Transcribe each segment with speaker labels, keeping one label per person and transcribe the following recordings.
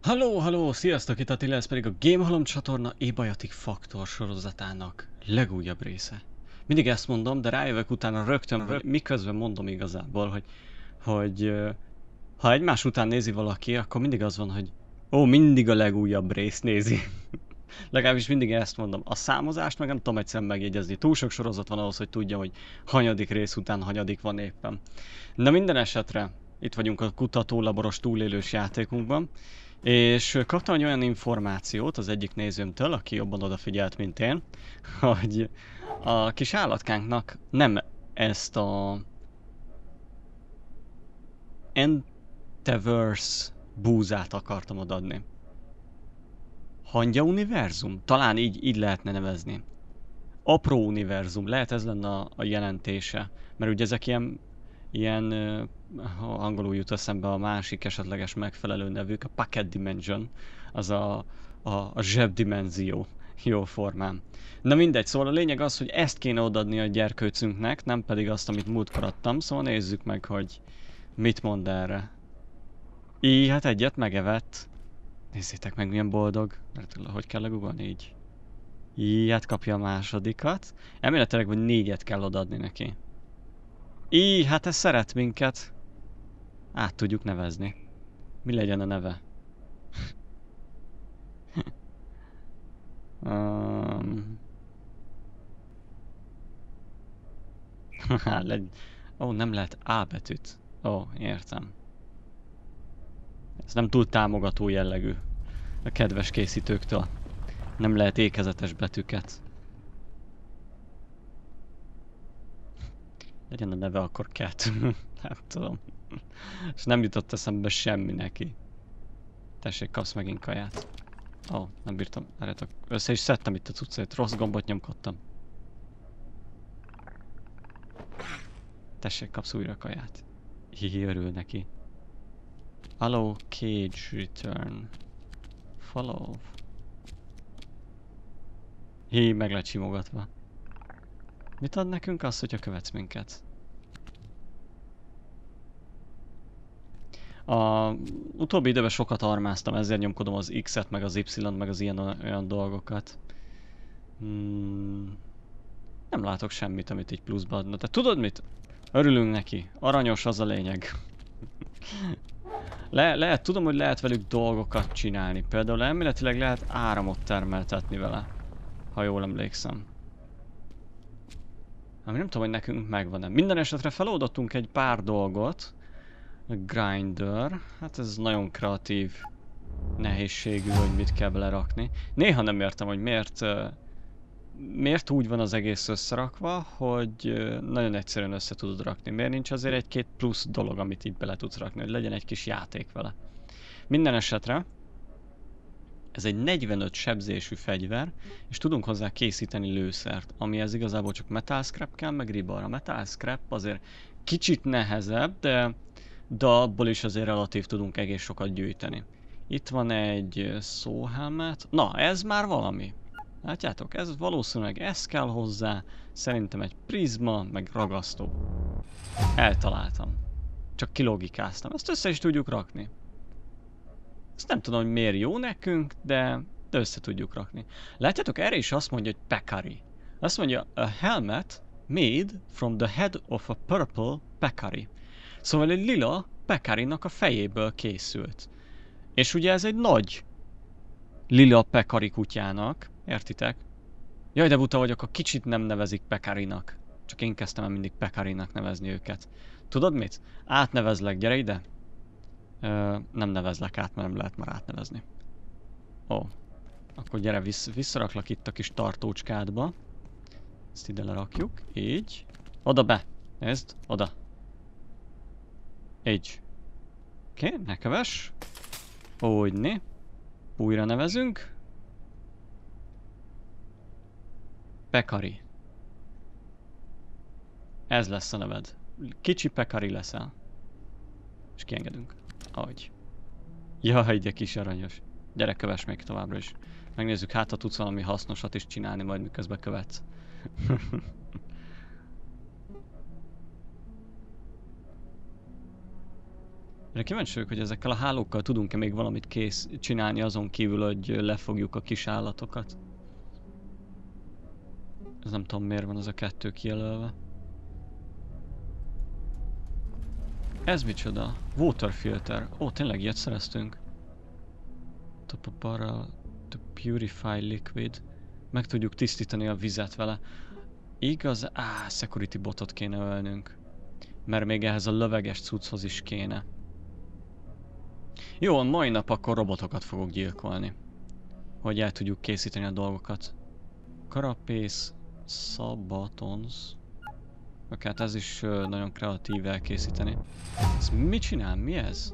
Speaker 1: Halló, sziasztok, itt Attila, ez pedig a Gamehalom csatorna Abiotic Factor sorozatának legújabb része. Mindig ezt mondom, de rájövök utána rögtön, hogy miközben mondom igazából, hogy ha egymás után nézi valaki, akkor mindig az van, hogy mindig a legújabb részt nézi. Legalábbis mindig ezt mondom. A számozást meg nem tudom egyszerűen megjegyezni. Túl sok sorozat van ahhoz, hogy tudja, hogy hanyadik rész után hanyadik van éppen. Na minden esetre, itt vagyunk a kutatólaboros túlélős játékunkban, és kaptam egy olyan információt az egyik nézőmtől, aki jobban odafigyelt, mint én, hogy a kis állatkánknak nem ezt a Enteverse búzát akartam odaadni. Hangya univerzum? Talán így lehetne nevezni. Apró univerzum, lehet ez lenne a jelentése. Mert ugye ezek ilyen angolul jut eszembe a másik esetleges megfelelő nevük, a Pocket Dimension, az a zsebdimenzió jó formán. Na mindegy, szóval a lényeg az, hogy ezt kéne odaadni a gyerkőcünknek, nem pedig azt, amit múltkor adtam, szóval nézzük meg, hogy mit mond erre. Hát egyet megevett. Nézzétek meg, milyen boldog. Mert hogy kell legugolni így? Hát kapja a másodikat. Elméletileg, hogy 4-et kell odaadni neki. Hát ez szeret minket. Át tudjuk nevezni. Mi legyen a neve? Nem lehet A betűt. Értem. Ez nem túl támogató jellegű a kedves készítőktől. Nem lehet ékezetes betűket. Legyen a neve akkor Cat. Nem tudom. És nem jutott eszembe semmi neki. Tessék, kapsz megint kaját. Nem bírtam. Várjátok. Össze is szedtem itt a cuccait. Rossz gombot nyomkodtam. Tessék, kapsz újra kaját. Örül neki. Allow cage return. Follow. Meg lett simogatva. Mit ad nekünk az, hogyha követsz minket? Utóbbi időben sokat armáztam, ezért nyomkodom az X-et, meg az Y-t, meg az olyan dolgokat. Nem látok semmit, amit így pluszba adna. Te tudod mit? Örülünk neki. Aranyos, az a lényeg. Tudom, hogy lehet velük dolgokat csinálni. Például elméletileg lehet áramot termeltetni vele. Ha jól emlékszem. Ami nem tudom, hogy nekünk megvan-e. Minden esetre feloldottunk egy pár dolgot. A grinder. Hát ez nagyon kreatív nehézségű, hogy mit kell belerakni. Néha nem értem, hogy miért úgy van az egész összerakva, hogy nagyon egyszerűen össze tudod rakni. Miért nincs azért egy-két plusz dolog, amit itt bele tudsz rakni, hogy legyen egy kis játék vele. Minden esetre ez egy 45 sebzésű fegyver, és tudunk hozzá készíteni lőszert, amihez igazából csak metal scrap kell, meg rebar. A metal scrap azért kicsit nehezebb, de abból is azért relatív tudunk egész sokat gyűjteni. Itt van egy szóhelmet. Na, ez már valami. Látjátok, ez valószínűleg ez kell hozzá. Szerintem egy prizma, meg ragasztó. Eltaláltam. Csak kilogikáztam. Ezt össze is tudjuk rakni. Ezt nem tudom, hogy miért jó nekünk, de össze tudjuk rakni. Látjátok, erre is azt mondja, hogy Pekari. Azt mondja, a helmet made from the head of a purple Pekari. Szóval egy lila Pekarinak a fejéből készült. És ugye ez egy nagy lila Pekari kutyának, értitek? Jaj, de buta vagyok, a kicsit nem nevezik Pekarinak. Csak én kezdtem el mindig Pekarinak nevezni őket. Tudod mit? Átnevezlek, gyere ide! Nem nevezlek át, mert nem lehet már átnevezni. Akkor gyere, visszaraklak itt a kis tartócskádba. Ezt ide lerakjuk, így. Oda be! Nézd, oda. Így. Oké, ne kövess. Úgyni. Újra nevezünk. Pekari. Ez lesz a neved. Kicsi Pekari leszel. És kiengedünk. Ahogy. Jaj, de kis aranyos. Gyere, kövess még továbbra is. Megnézzük, hát ha tudsz valami hasznosat is csinálni, majd miközben követsz. De kíváncsi vagyok, hogy ezekkel a hálókkal tudunk-e még valamit csinálni azon kívül, hogy lefogjuk a kis állatokat. Ez nem tudom miért van az a kettő kijelölve. Ez micsoda? Water filter. Ó, tényleg ilyet szereztünk. Top a barrel to purify liquid. Meg tudjuk tisztítani a vizet vele. Igaz? Security botot kéne ölnünk. Mert még ehhez a löveges cucchoz is kéne. Jó, a mai nap akkor robotokat fogok gyilkolni. Hogy el tudjuk készíteni a dolgokat. Karapész, szabatons. Oké, hát ez is nagyon kreatív elkészíteni. Ez mit csinál? Mi ez?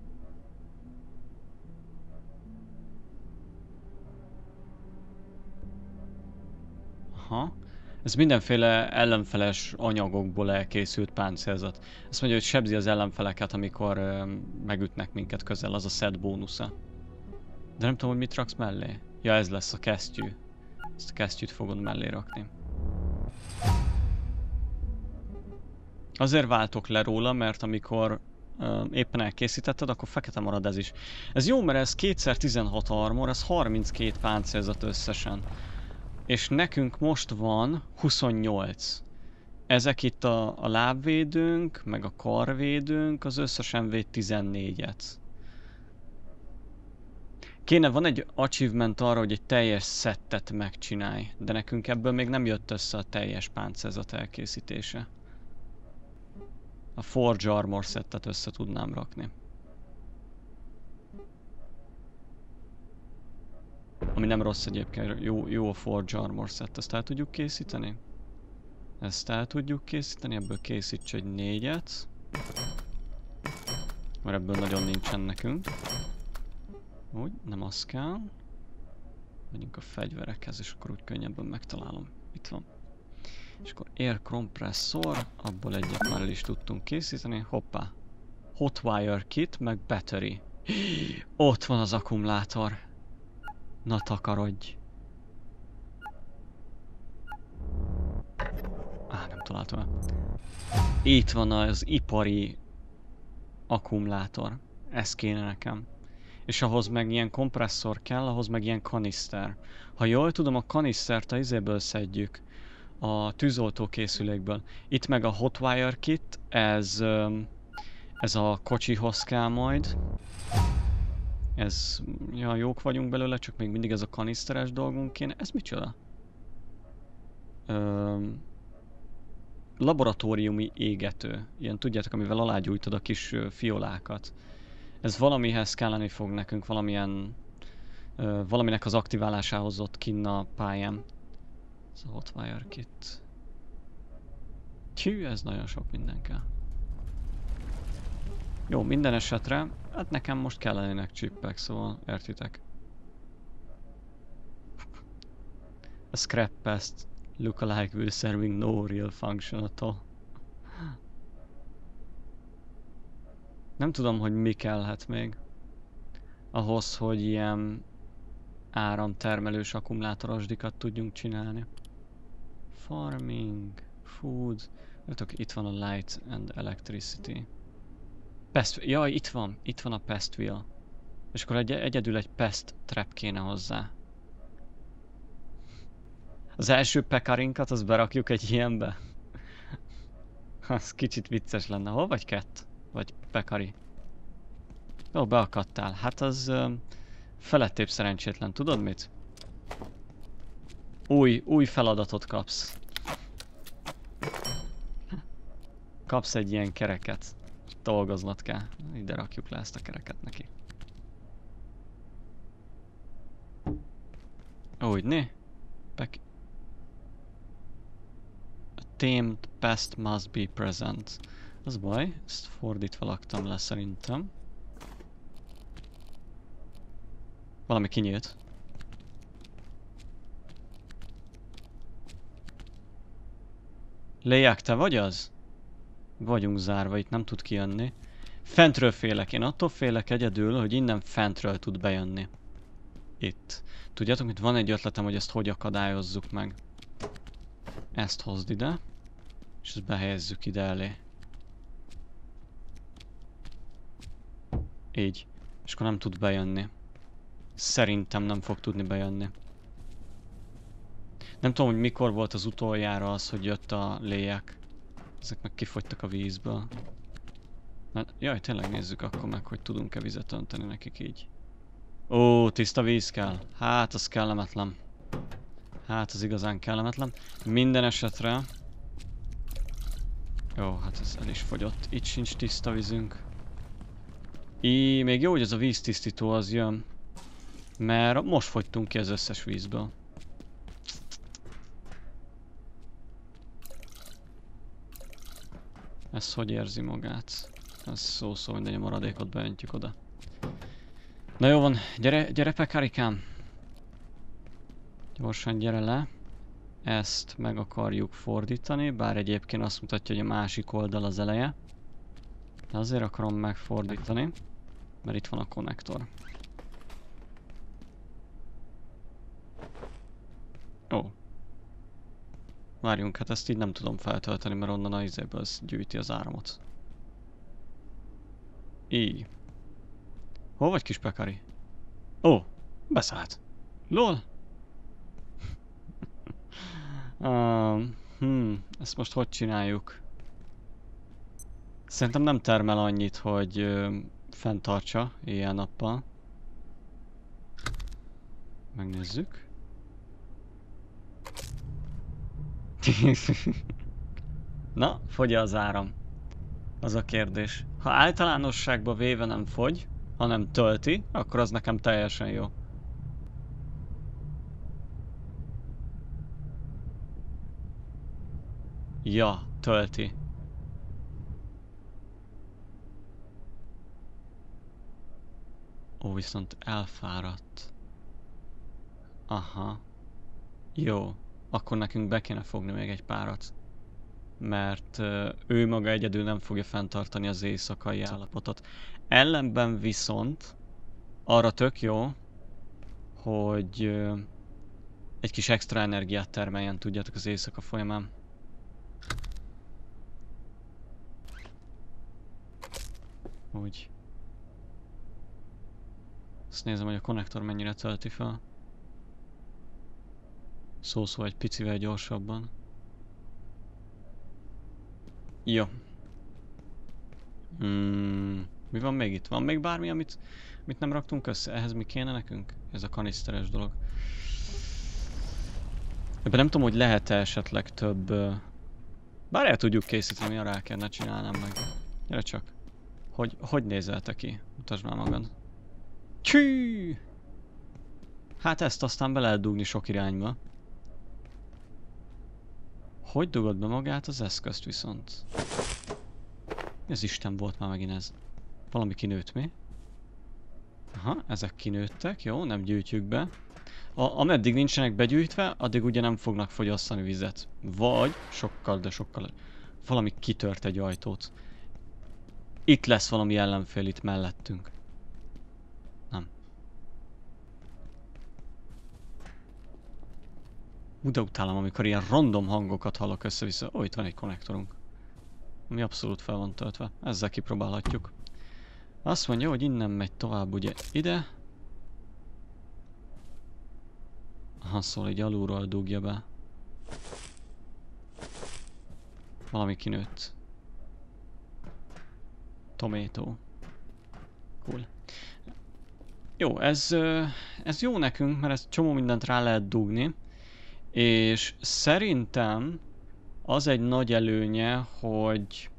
Speaker 1: Aha. Ez mindenféle ellenfeles anyagokból elkészült páncélzat. Azt mondja, hogy sebzi az ellenfeleket, amikor megütnek minket közel, az a set bónusza. De nem tudom, hogy mit raksz mellé. Ja, ez lesz a kesztyű. Ezt a kesztyűt fogod mellé rakni. Azért váltok le róla, mert amikor éppen elkészítetted, akkor fekete marad ez is. Ez jó, mert ez 2x16 armor, ez 32 páncélzat összesen. És nekünk most van 28. Ezek itt a lábvédőnk, meg a karvédőnk, az összesen véd 14-et. Van egy achievement arra, hogy egy teljes szettet megcsinálj, de nekünk ebből még nem jött össze a teljes páncélzat elkészítése. A Forge Armor szettet össze tudnám rakni. Ami nem rossz egyébként, jó a Forge Armor set, ezt el tudjuk készíteni? Ezt el tudjuk készíteni, ebből készíts egy 4-et. Mert ebből nagyon nincsen nekünk. Úgy, nem az kell. Megyünk a fegyverekhez, és akkor úgy könnyebben megtalálom. Itt van. És akkor Air Compressor, abból egyet már el is tudtunk készíteni. Hoppá. Hotwire Kit, meg Battery. Ott van az akkumulátor. Na takarodj. Nem találtam el. Itt van az ipari akkumulátor. Ez kéne nekem. És ahhoz meg ilyen kompresszor kell, ahhoz meg ilyen kaniszter. Ha jól tudom, a kanisztert a izéből szedjük. A tűzoltókészülékből. Itt meg a Hotwire Kit, ez a kocsihoz kell majd. Ez, ja, jók vagyunk belőle, csak még mindig ez a kaniszteres dolgunk kéne. Ez micsoda? Laboratóriumi égető. Ilyen, tudjátok, amivel alágyújtod a kis fiolákat. Ez valamihez kelleni fog nekünk, valaminek az aktiválásához ott kinn a pályán. Ez a Hotwire Kit. Tű, ez nagyon sok minden kell. Jó, minden esetre, hát nekem most kellenének csippek, szóval értitek. A scrap pest lookalike will serving no real function at all. Nem tudom, hogy mi kellhet még ahhoz, hogy ilyen áramtermelős akkumulátorosdikat tudjunk csinálni. Farming, food, itt van a light and electricity. Jaj, itt van a pest wheel. És akkor egyedül egy pest trap kéne hozzá. Az első pekarinkat, azt berakjuk egy ilyenbe. Az kicsit vicces lenne. Hol vagy Cat? Vagy Pekari? Jó, beakadtál. Hát az felettébb szerencsétlen. Tudod mit? Új feladatot kapsz. Kapsz egy ilyen kereket. Dolgoznod kell. Ide rakjuk le ezt a kereket neki. Úgy, né? A tamed pest must be present. Az baj, ezt fordítva laktam le szerintem. Valami kinyílt. Léják, te vagy az? Vagyunk zárva, itt nem tud kijönni. Fentről félek, én attól félek egyedül, hogy innen fentről tud bejönni. Itt. Tudjátok, itt van egy ötletem, hogy ezt hogy akadályozzuk meg. Ezt hozd ide, és ezt behelyezzük ide elé. Így. És akkor nem tud bejönni. Szerintem nem fog tudni bejönni. Nem tudom, hogy mikor volt az utoljára az, hogy jött a léjek. Ezek meg kifogytak a vízből. Na, jaj, tényleg nézzük akkor meg, hogy tudunk-e vizet önteni nekik így. Ó, tiszta víz kell. Hát, az kellemetlen. Hát, az igazán kellemetlen. Minden esetre... Jó, hát ez el is fogyott. Itt sincs tiszta vízünk. Még jó, hogy ez a víztisztító az jön. Mert most fogytunk ki az összes vízből. Ez hogy érzi magát? Ez szó-szó, mindegy, a maradékot beöntjük oda. Na jó van, gyere Pekarikám! Gyorsan gyere le. Ezt meg akarjuk fordítani, bár egyébként azt mutatja, hogy a másik oldal az eleje. De azért akarom megfordítani, mert itt van a konnektor. Ó. Várjunk, hát ezt így nem tudom feltölteni, mert onnan a izéből gyűjti az áramot. Így. Hol vagy, kis Pekari? Ó, beszállt. LOL! Ezt most hogy csináljuk? Szerintem nem termel annyit, hogy fenntartsa éjjel-nappal. Megnézzük. Na, fogy az áram. Az a kérdés. Ha általánosságban véve nem fogy, hanem tölti, akkor az nekem teljesen jó. Ja, tölti. Ó, viszont elfáradt. Aha. Jó. Akkor nekünk be kéne fogni még egy párat. Mert ő maga egyedül nem fogja fenntartani az éjszakai állapotot. Ellenben viszont arra tök jó, hogy egy kis extra energiát termeljen, tudjátok, az éjszaka folyamán. Úgy. Azt nézem, hogy a konnektor mennyire tölti fel. Szó-szó egy picivel gyorsabban. Jó. Mi van még itt? Van még bármi, amit nem raktunk össze? Ehhez mi kéne nekünk? Ez a kaniszteres dolog. Ebben nem tudom, hogy lehet-e esetleg több... Bár el tudjuk készíteni, ha rá kellene csinálnám meg. Gyere csak. Hogy nézel te ki? Mutasd már magad. Csű! Hát ezt aztán be lehet dugni sok irányba. Hogy dugod be magát az eszközt viszont? Ez Isten volt már megint ez. Valami kinőtt, mi? Aha, ezek kinőttek, jó, nem gyűjtjük be. Ameddig nincsenek begyűjtve, addig ugye nem fognak fogyasztani vizet. Vagy sokkal, de sokkal... Valami kitört egy ajtót. Itt lesz valami ellenfél itt mellettünk. Nem. De utálom, amikor ilyen random hangokat hallok össze-vissza. Ó, itt van egy konnektorunk. Ami abszolút fel van töltve. Ezzel kipróbálhatjuk. Azt mondja, hogy innen megy tovább ugye ide. Aha, szóval így alulról dugja be. Valami kinőtt. Tomato. Cool. Jó, ez jó nekünk, mert ez csomó mindent rá lehet dugni. És szerintem az egy nagy előnye, hogy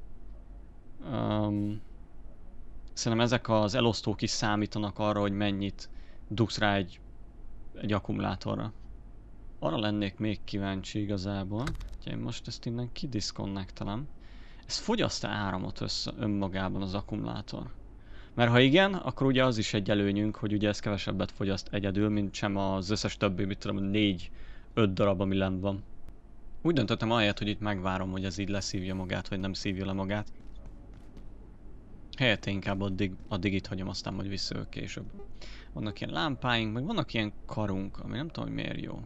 Speaker 1: szerintem ezek az elosztók is számítanak arra, hogy mennyit dugsz rá egy akkumulátorra. Arra lennék még kíváncsi igazából, hogy én most ezt innen kidiszkonnektelem. Ez fogyaszt-e áramot önmagában az akkumulátor? Mert ha igen, akkor ugye az is egy előnyünk, hogy ugye ez kevesebbet fogyaszt egyedül, mint sem az összes többi, mit tudom, 4-5 darab, ami lent van. Úgy döntöttem ahelyett, hogy itt megvárom, hogy ez így leszívja magát, vagy nem szívja le magát. Helyette inkább addig itt hagyom, aztán majd visszajövök később. Vannak ilyen lámpáink, meg vannak ilyen karunk, ami nem tudom, hogy miért jó.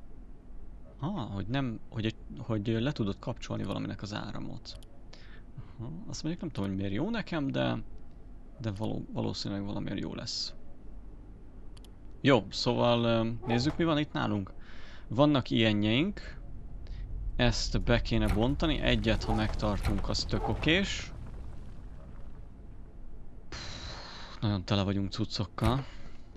Speaker 1: Hogy nem, hogy le tudod kapcsolni valaminek az áramot. Azt mondjuk nem tudom, hogy miért jó nekem, de valószínűleg valamiért jó lesz. Jó, szóval nézzük, mi van itt nálunk. Vannak ilyenjeink. Ezt be kéne bontani. Egyet, ha megtartunk, az tök okés. Nagyon tele vagyunk cuccokkal.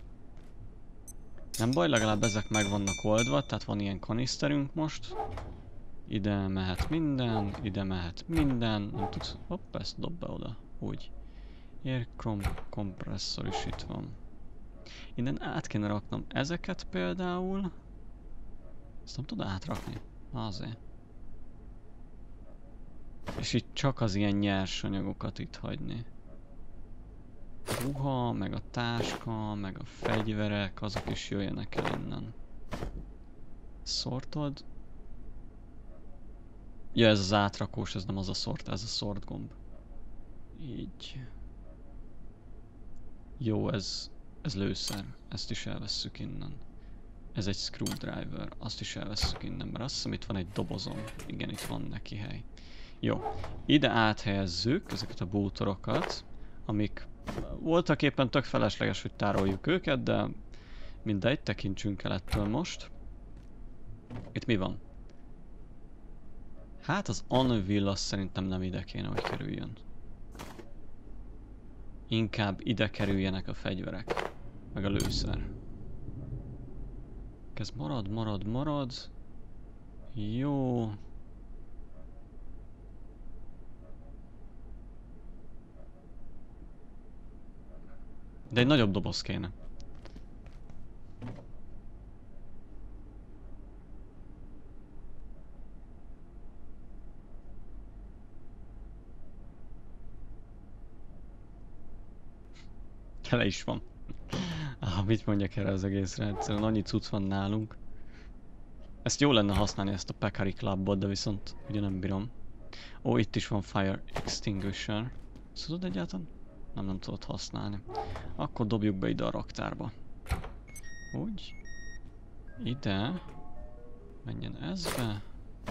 Speaker 1: Nem baj, legalább ezek meg vannak oldva, tehát van ilyen kaniszterünk most. Ide mehet minden, ide mehet minden. Nem tudsz... Hopp, ezt dob be oda. Úgy. Kompresszor is itt van. Innen át kéne raknom ezeket például. Ezt nem tud átrakni? Azért. És itt csak az ilyen nyersanyagokat itt hagyni. A ruha, meg a táska, meg a fegyverek, azok is jöjjenek el innen. Sortod. Ja, ez az átrakós, ez nem az a sort, ez a sort gomb. Így. Jó, ez lőszer. Ezt is elvesszük innen. Ez egy screwdriver, azt is elvesszük innen, mert azt hiszem itt van egy dobozom. Igen, itt van neki hely. Jó, ide áthelyezzük ezeket a bútorokat, amik voltak éppen tök felesleges, hogy tároljuk őket, de mindegy, tekintsünk el ettől most. Itt mi van? Hát az anvil azt szerintem nem ide kéne, hogy kerüljön. Inkább ide kerüljenek a fegyverek, meg a lőszer. Ez marad. Jó. De egy nagyobb doboz kéne. Tele is van. Mit mondjak erre az egészre? Egyszerűen annyi cucc van nálunk. Ezt jó lenne használni, ezt a Pekari Clubot, de viszont ugye nem bírom. Ó, itt is van Fire Extinguisher. Ezt tudod egyáltalán? Nem tudod használni. Akkor dobjuk be ide a raktárba. Úgy. Ide. Menjen ez be.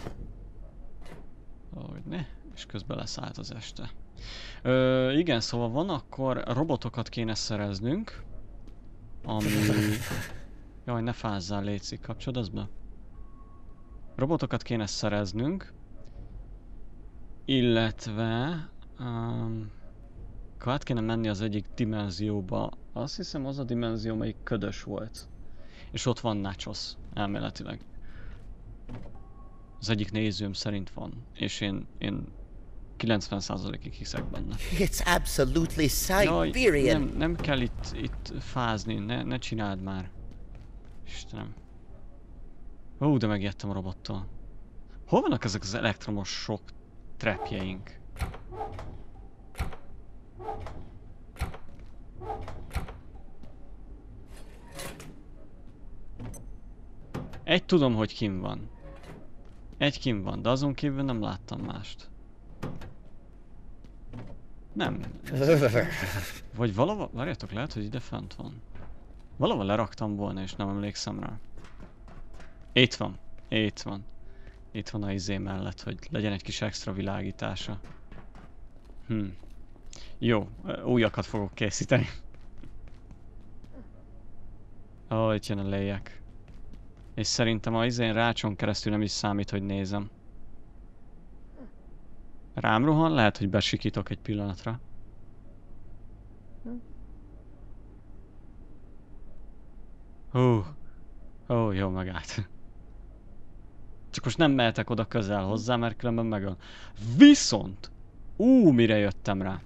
Speaker 1: Ahogy ne. És közben leszállt az este. Igen, szóval van, akkor robotokat kéne szereznünk. Ami... Jaj, ne fázzál, létszik, kapcsolod az be? Robotokat kéne szereznünk. Illetve... át kéne menni az egyik dimenzióba. Azt hiszem az a dimenzió, melyik ködös volt. És ott van nachos, elméletileg. Az egyik nézőm szerint van. És én 90%-ig hiszek benne.
Speaker 2: It's absolutely Siberian.
Speaker 1: Nem kell itt fázni, ne csináld már. Istenem. Ó, de megijedtem a robottól. Hol vannak ezek az elektromos sok trapjeink? Egy tudom, hogy kim van. Egy kim van, de azon kívül nem láttam mást. Nem. Vagy valahol... Várjátok, lehet, hogy ide fent van. Valahol leraktam volna, és nem emlékszem rá. Itt van. Itt van. Itt van a izé mellett, hogy legyen egy kis extra világítása. Jó, újakat fogok készíteni. Ó, itt jön a léjek. És szerintem a izén rácson keresztül nem is számít, hogy nézem. Rám rohan? Lehet, hogy besikítok egy pillanatra. Jó, megállt. Csak most nem mehetek oda közel hozzá, mert különben megöl. Viszont! Mire jöttem rá?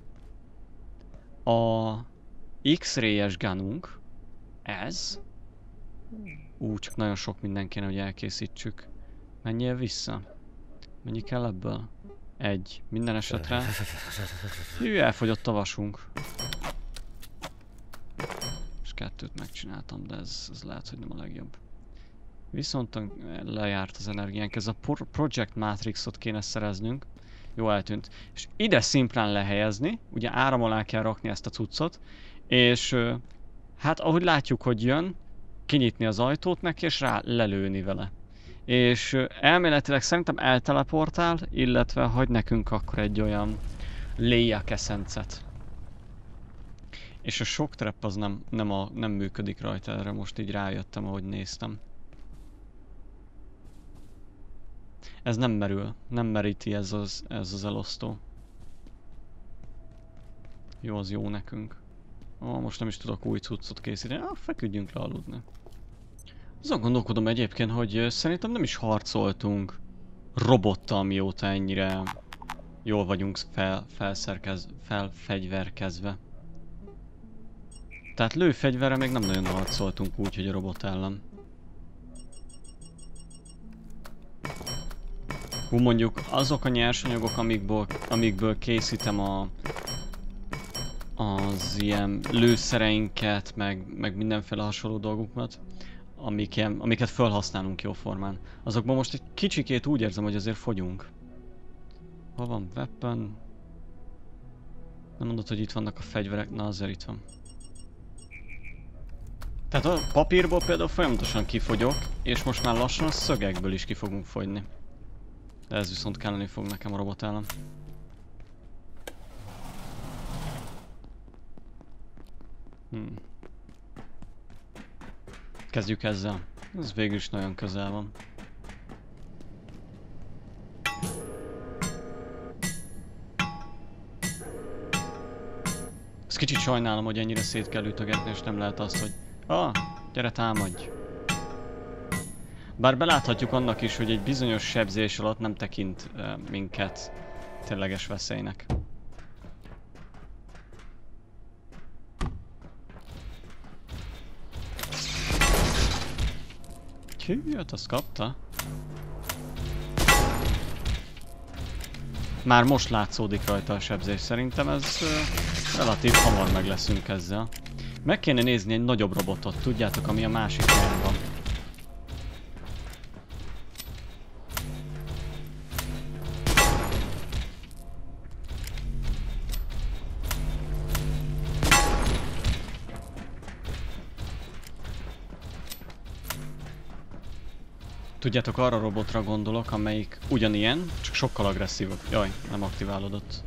Speaker 1: A X-ray-es gununk, ez... csak nagyon sok minden kéne, hogy elkészítsük. Menjél vissza. Mennyi kell ebből? Egy. Minden esetre. Elfogyott a vasunk. És 2-t megcsináltam, de ez lehet, hogy nem a legjobb. Viszont lejárt az energiánk. Ez a Project Matrixot kéne szereznünk. Jó, eltűnt. És ide szimplán lehelyezni. Ugye áram alá kell rakni ezt a cuccot. És hát ahogy látjuk, hogy jön, kinyitni az ajtót neki, és rá lelőni vele. És elméletileg szerintem elteleportál, illetve hagy nekünk akkor egy olyan Léjak eszencet. És a shock trap az nem működik rajta, erre most így rájöttem, ahogy néztem. Ez nem merül, nem meríti ez az elosztó. Jó, az jó nekünk. Ó, most nem is tudok új cuccot készíteni. Feküdjünk le aludni. Azon gondolkodom egyébként, hogy szerintem nem is harcoltunk robottal, mióta ennyire jól vagyunk felfegyverkezve. Tehát lőfegyverre még nem nagyon harcoltunk úgy, hogy a robot ellen. Hú, mondjuk azok a nyersanyagok, amikből készítem az ilyen lőszereinket, meg mindenféle hasonló dolgokat, amiket felhasználunk jóformán. Azokban most egy kicsikét úgy érzem, hogy azért fogyunk. Hol van weapon? Nem mondod, hogy itt vannak a fegyverek? Na, azért itt van. Tehát a papírból például folyamatosan kifogyok, és most már lassan a szögekből is ki fogunk fogyni. De ez viszont kelleni fog nekem a robot ellen. Kezdjük ezzel. Ez végül is nagyon közel van. Ezt kicsit sajnálom, hogy ennyire szét kell ütögetni, és nem lehet azt, hogy gyere támadj! Bár beláthatjuk annak is, hogy egy bizonyos sebzés alatt nem tekint minket tényleges veszélynek. Hű, hát azt kapta. Már most látszódik rajta a sebzés, szerintem ez relatív hamar meg leszünk ezzel. Meg kéne nézni egy nagyobb robotot, tudjátok, ami a másik helyen van. Tudjátok, arra a robotra gondolok, amelyik ugyanilyen, csak sokkal agresszívabb. Jaj, nem aktiválódott.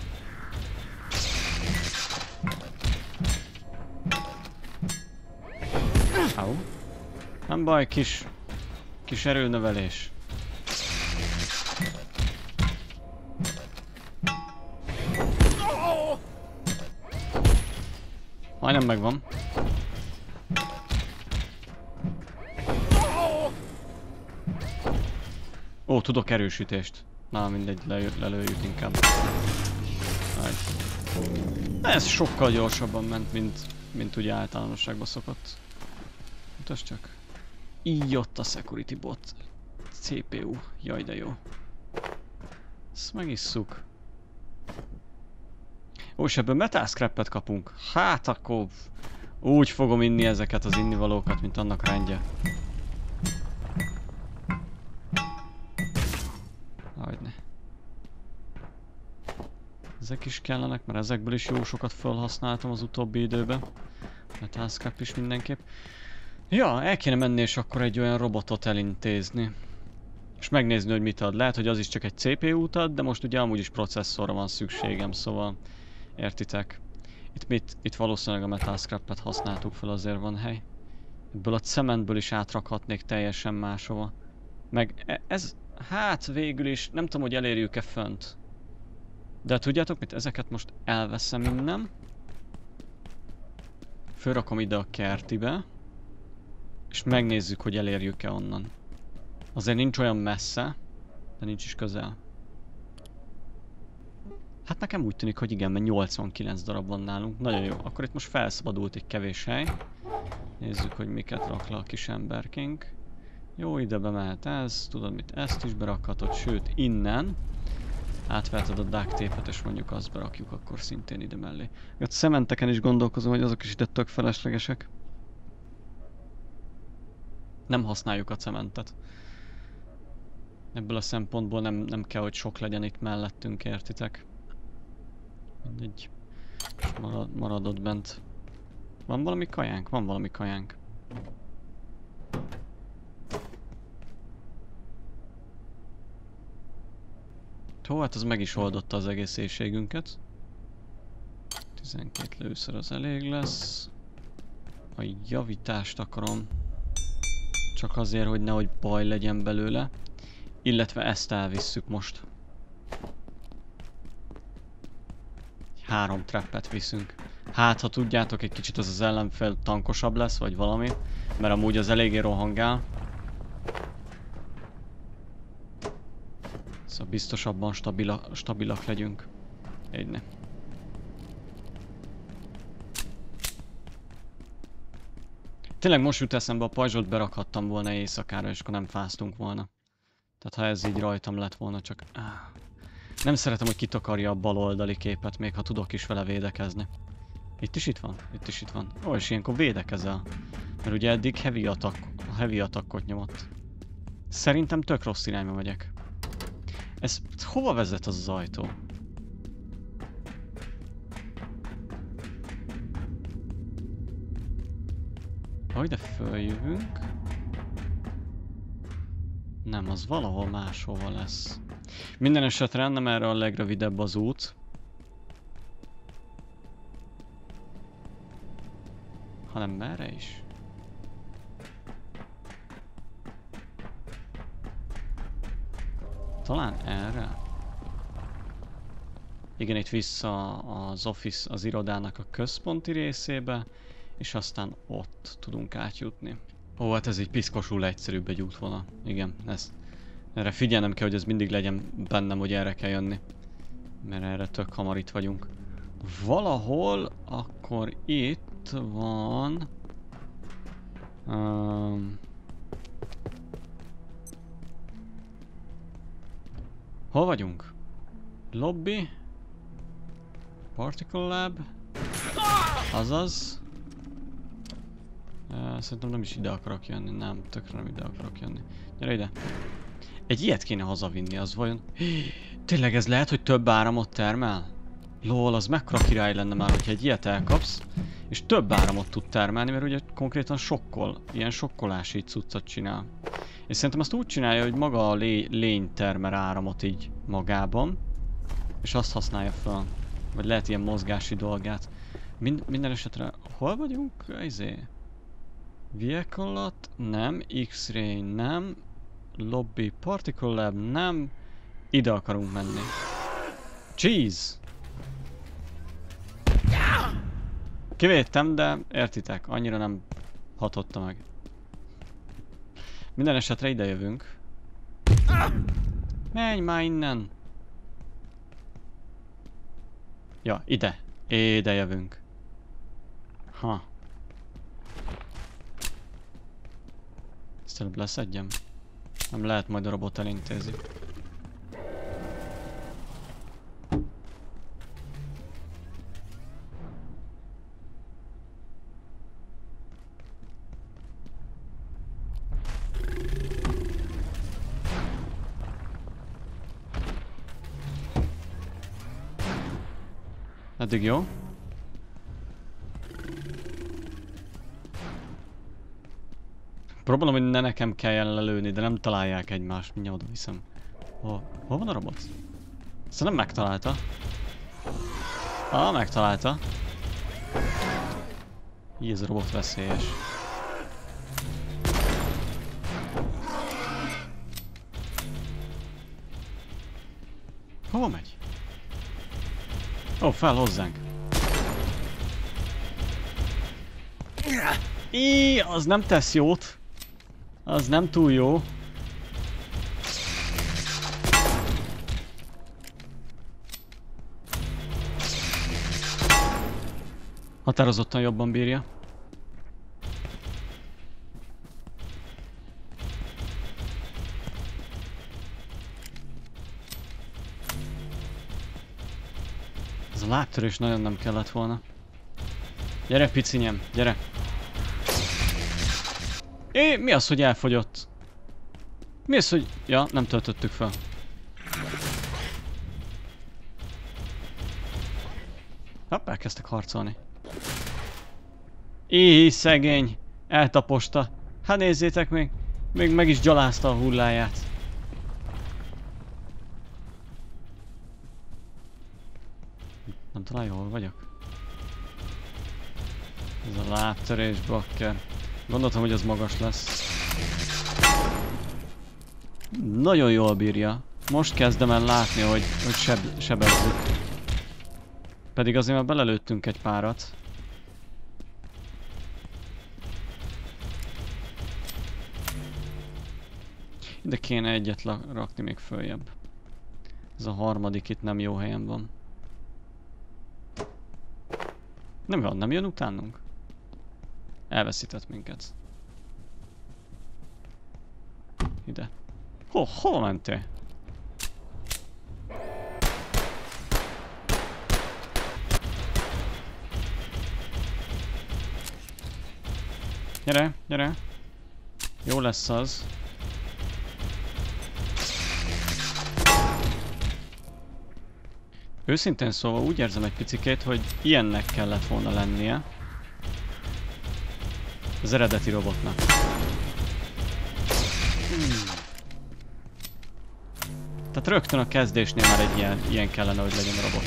Speaker 1: Au. Nem baj, kis erőnövelés. Majdnem megvan. Ó, tudok erősítést. Na mindegy, lelőjük inkább. Ez sokkal gyorsabban ment, mint ugye általánosságban szokott. Mutasd csak. Így ott a security bot. CPU. Jaj, de jó. Ezt megisszuk. Ó, és ebből metal scrap-et kapunk. Hát akkor úgy fogom inni ezeket az innivalókat, mint annak rendje. Hagyne. Ezek is kellenek, mert ezekből is jó sokat felhasználtam az utóbbi időben. Metal scrap is mindenképp. Ja, el kéne menni és akkor egy olyan robotot elintézni. És megnézni, hogy mit ad. Lehet, hogy az is csak egy CPU-t ad, de most ugye amúgy is processzorra van szükségem, szóval értitek. Itt valószínűleg a metal scrap-et használtuk fel, azért van hely. Ebből a cementből is átrakhatnék teljesen máshova. Meg ez, hát végül is, nem tudom, hogy elérjük-e fönt. De tudjátok mit? Ezeket most elveszem innen. Fölrakom ide a kertibe. És megnézzük, hogy elérjük-e onnan. Azért nincs olyan messze, de nincs is közel. Hát nekem úgy tűnik, hogy igen, mert 89 darab van nálunk. Nagyon jó. Akkor itt most felszabadult egy kevés hely. Nézzük, hogy miket rak le a kis emberkénk. Jó, ide bemehet ez. Tudod mit? Ezt is berakhatod. Sőt, innen átveheted a duct tape-et, és mondjuk azt berakjuk akkor szintén ide mellé. A cementeken is gondolkozom, hogy azok is ide tök feleslegesek. Nem használjuk a cementet. Ebből a szempontból nem kell, hogy sok legyen itt mellettünk, értitek? Mindegy. Maradott bent. Van valami kajánk? Van valami kajánk. Jó, hát az meg is oldotta az egész éhségünket. 12 lőszer az elég lesz. A javítást akarom. Csak azért, hogy nehogy baj legyen belőle. Illetve ezt elvisszük most. 3 trappet viszünk. Hát, ha tudjátok, egy kicsit az ellenfél tankosabb lesz, vagy valami. Mert amúgy az eléggé rohangál. Szóval biztosabban stabilak legyünk. Egyne. Tényleg most jut eszembe, a pajzsot berakhattam volna éjszakára, és akkor nem fáztunk volna. Tehát ha ez így rajtam lett volna, csak... Nem szeretem, hogy kitakarja a bal oldali képet, még ha tudok is vele védekezni. Itt van, itt is itt van. Ó, és ilyenkor védekezel. Mert ugye eddig heavy attackot nyomott. Szerintem tök rossz irányba megyek. Ez hova vezet az ajtó? Ha ide följövünk... Nem, az valahol máshova lesz. Minden esetre nem erre a legrövidebb az út. Hanem merre is? Talán erre? Igen, itt vissza az office, az irodának a központi részébe, és aztán ott tudunk átjutni. Ó, hát ez így piszkosul egyszerűbb egy útvonal. Igen, erre figyelnem kell, hogy ez mindig legyen bennem, hogy erre kell jönni. Mert erre tök hamar itt vagyunk. Valahol akkor itt van... Hol vagyunk? Lobby? Particle Lab? Azaz. Szerintem nem is ide akarok jönni, nem, tökre nem ide akarok jönni. Gyere ide. Egy ilyet kéne hazavinni, az vajon... Tényleg ez lehet, hogy több áramot termel? Lol, az mekkora király lenne már, hogyha egy ilyet elkapsz, és több áramot tud termelni, mert ugye konkrétan sokkol, ilyen sokkolási cuccot csinál. És szerintem azt úgy csinálja, hogy maga a lény termel áramot így magában, és azt használja fel. Vagy lehet ilyen mozgási dolgát. Minden esetre, hol vagyunk? Vehicle alatt? Nem. X-ray nem. Lobby Particle Lab nem. Ide akarunk menni. Cheese! Kivédtem, de értitek, annyira nem hatotta meg. Minden esetre ide jövünk. Menj már innen! Ja, ide. Ide jövünk. Ha. Ezt előbb leszedjem? Nem lehet, majd a robot elintézi. Eddig jó. Próbálom, hogy ne nekem kelljen lelőni, de nem találják egymást. Mindjárt oda viszem. Hol van a robot? Szerintem megtalálta. Megtalálta. Így ez a robot veszélyes. Hova megy? Ó, fel hozzánk. Az nem tesz jót. Az nem túl jó. Határozottan jobban bírja. Ez a lábtörés nagyon nem kellett volna. Gyere, picinyem, gyere! Mi az, hogy elfogyott? Mi az, hogy... Ja, nem töltöttük fel. Hopp, elkezdtek harcolni. Szegény! Eltaposta. Hát nézzétek még! Még meg is gyalázta a hulláját. találja, hol vagyok? Ez a lábtörés, bakker. Gondoltam, hogy az magas lesz. Nagyon jól bírja. Most kezdem el látni, hogy sebezzük. Pedig azért már belelőttünk egy párat. Ide kéne egyet rakni még följebb. Ez a harmadik itt nem jó helyen van. Nem van, nem jön utánunk? Elveszített minket. Ide. Hol mentél? Gyere, gyere. Jó lesz az. Őszintén szóval úgy érzem egy picikét, hogy ilyennek kellett volna lennie. Az eredeti robotnak. Tehát rögtön a kezdésnél már egy ilyen kellene, hogy legyen a robot.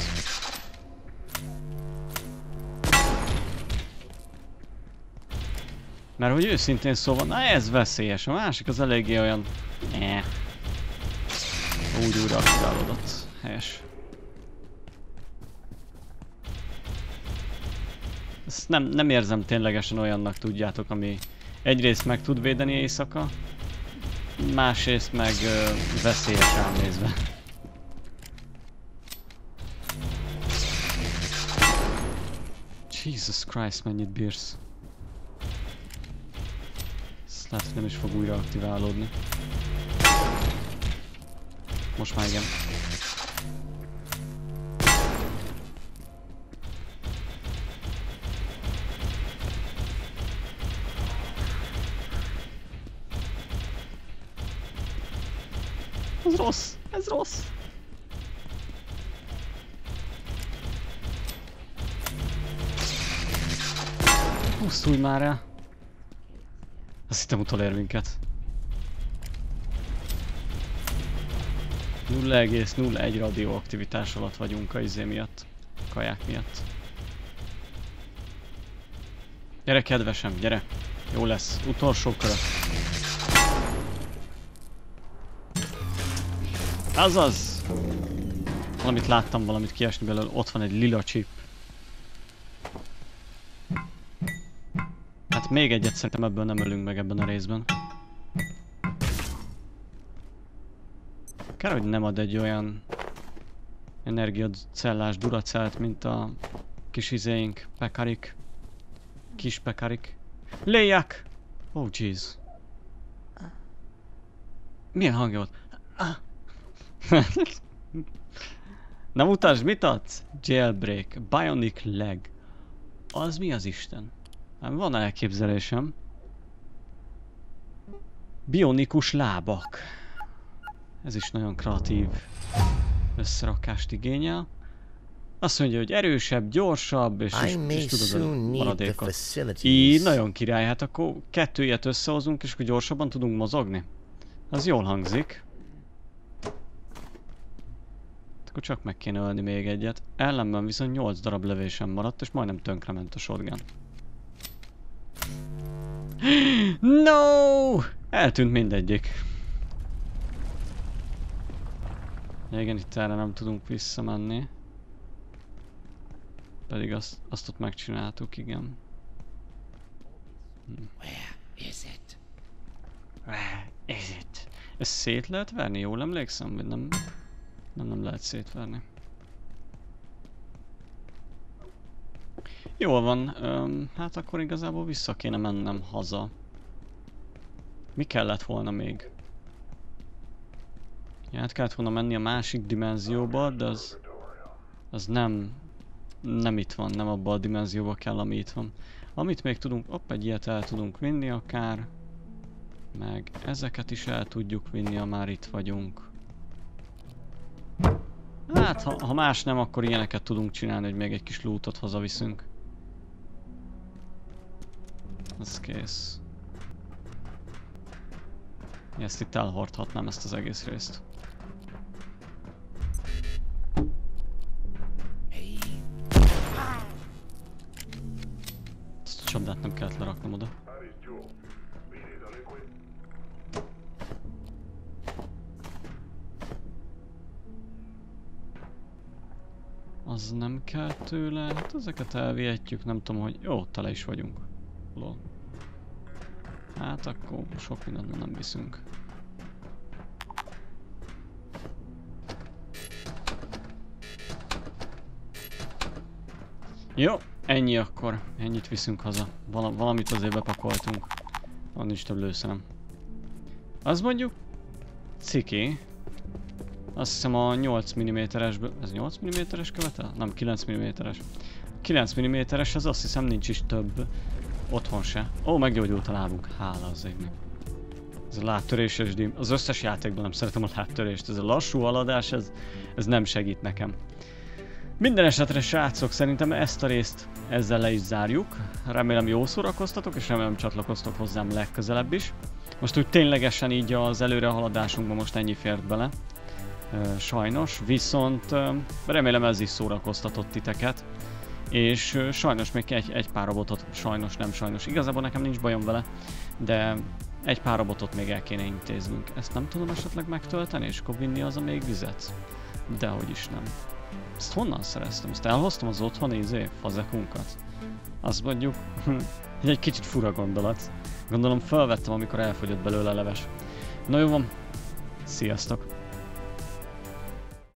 Speaker 1: Mert hogy őszintén szóval, na ez veszélyes, a másik az eléggé olyan... Úgy újra aktiválódott. Helyes. Ezt nem érzem ténylegesen olyannak, tudjátok, ami egyrészt meg tud védeni éjszaka, másrészt meg veszélyes elnézve. Jesus Christ, mennyit bírsz. Ezt lehet, hogy nem is fog újra aktiválódni. Most már igen. Ez rossz! Ez rossz! Pusztulj már el! Azt hittem utolér minket. 0,01 radioaktivitás alatt vagyunk a izé miatt. Kaják miatt. Gyere kedvesem, gyere! Jó lesz, utolsó kör. Azaz! Valamit láttam, valamit kiesni belőle, ott van egy lila chip. Hát még egyet szerintem ebből nem ölünk meg ebben a részben. Kár, hogy nem ad egy olyan energiacellás duracelt, mint a kis izéink, pekarik. Kis pekarik. Léjak! Oh jeez. Milyen hangja volt? Na mutasd, mit adsz? Jailbreak, Bionic Leg. Az mi az Isten? Hát van elképzelésem. Bionikus lábak. Ez is nagyon kreatív összerakást igényel. Azt mondja, hogy erősebb, gyorsabb, és tudod a maradékot. Így, nagyon király. Hát akkor 2 ilyet összehozunk, és akkor gyorsabban tudunk mozogni. Az jól hangzik. Akkor csak meg kéne ölni még egyet. Ellenben viszont 8 darab lövésem maradt, és majdnem tönkrement a shotgun. No! Eltűnt mindegyik. Igen, itt erre nem tudunk visszamenni. Pedig azt ott megcsináltuk, igen.
Speaker 2: Where is it?
Speaker 1: Where is it? Ezt szét lehet verni? Jól emlékszem, vagy nem? Nem lehet szétverni. Jól van, hát akkor igazából vissza kéne mennem haza. Mi kellett volna még? Ja, hát kellett volna menni a másik dimenzióba, de az nem itt van, nem abba a dimenzióba kell, ami itt van. Amit még tudunk, egy ilyet el tudunk vinni akár. Meg ezeket is el tudjuk vinni, ha már itt vagyunk. Hát, ha más nem, akkor ilyeneket tudunk csinálni, hogy még egy kis lootot hazaviszünk. Ez kész. Ezt itt elhordhatnám, ezt az egész részt. leraknom oda. Az nem kell tőle, hát ezeket elvihetjük, nem tudom, hogy jó, tele is vagyunk. Lol. Hát akkor sok mindent nem viszünk. Jó, ennyi akkor. Ennyit viszünk haza. Valamit azért bepakoltunk. Van is több lőszerem. Az mondjuk ciki. Azt hiszem a 8 mm-esből... Ez 8 mm-es követel? Nem, 9 mm-es. 9 mm-es, az azt hiszem nincs is több. Otthon se. Ó, meggyógyult a lábunk. Hála az égnek. Ez a láttöréses dím. Az összes játékban nem szeretem a láttörést. Ez a lassú haladás, ez nem segít nekem. Minden esetre, srácok, szerintem ezt a részt ezzel le is zárjuk. Remélem jól szórakoztatok, és remélem csatlakoztok hozzám legközelebb is. Most úgy ténylegesen így az előrehaladásunkban most ennyi fért bele. Sajnos, viszont remélem ez is szórakoztatott titeket. És sajnos még egy pár robotot, sajnos. Igazából nekem nincs bajom vele, de egy pár robotot még el kéne intéznünk. Ezt nem tudom esetleg megtölteni, és akkor vinni az a még vizet? Dehogy is nem. Ezt honnan szereztem? Ezt elhoztam az otthoni fazekunkat? Azt mondjuk, egy kicsit fura gondolat. Gondolom felvettem, amikor elfogyott belőle a leves. Na jó van, sziasztok!